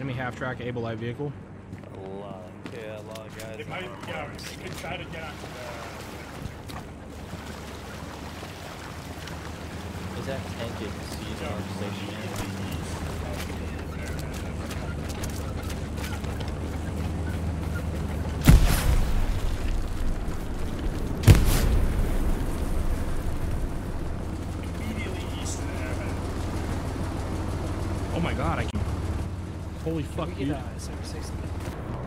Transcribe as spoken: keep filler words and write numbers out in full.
Enemy half track, able light vehicle. A lot. Yeah, a lot of guys. It might, yeah, you could try to get onto the... Is that tank at C Yeah. R station? Immediately east of the airhead. Oh my god, I can. Holy fuck, We dude. get uh, seven sixty.